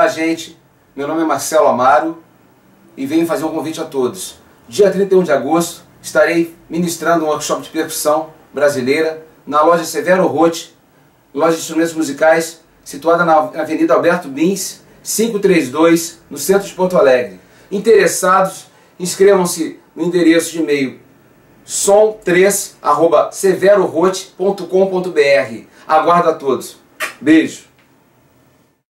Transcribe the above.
a gente. Meu nome é Marcelo Amaro e venho fazer um convite a todos. Dia 31 de agosto estarei ministrando um workshop de percussão brasileira na loja Severo Roth, loja de instrumentos musicais, situada na Avenida Alberto Bins, 532, no centro de Porto Alegre. Interessados, inscrevam-se no endereço de e-mail som3@severoroth.com.br. Aguardo a todos. Beijo!